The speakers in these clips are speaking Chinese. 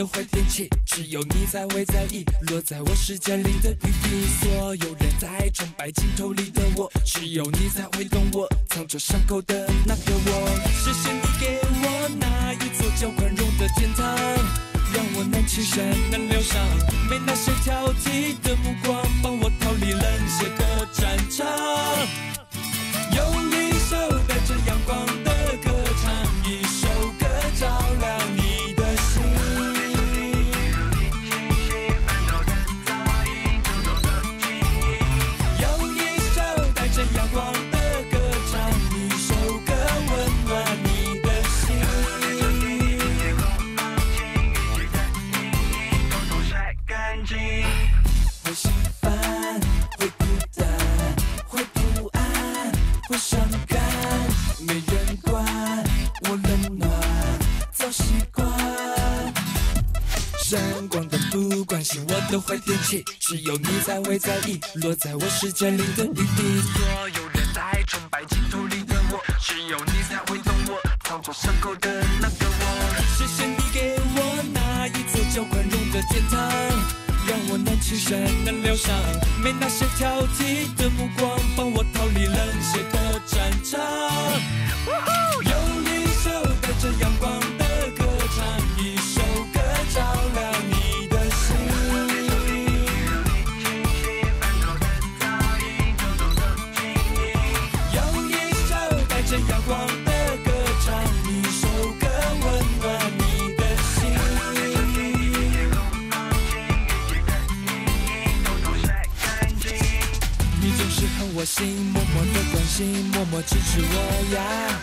都会惦记，只有你才会在意落在我视线里的雨滴。所有人在崇拜镜头里的我，只有你才会懂我藏着伤口的那个我。谢谢你给我那一座叫宽容的天堂，让我能轻声能疗伤，没那些挑剔的目光帮我逃离冷血的战场。用一首带着阳光的歌唱，一首歌照亮你的心。用一首带着阳光的歌唱，一首歌温暖你的心。会心烦，会孤单，会不安，会伤感，没人管，我冷暖早习惯。闪光灯不关心我都会惦记，只有你才会在意落在我视线里的雨滴。所有人在崇拜镜头里的我，只有你才会懂我藏着伤口的那个我。谢谢你给我那一座叫宽容的天堂，让我能轻声能疗伤，没那些挑剔的目光帮我逃离冷血的战场。用一首带着阳光的歌唱，一首歌照亮你的心。用一首带着阳光的歌唱，一首歌温暖你的心。你总是很窝心，默默的关心，默默支持我呀。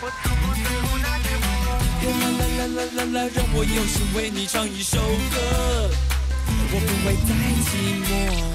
啦啦啦啦啦啦，让我用心为你唱一首歌，我不会再寂寞。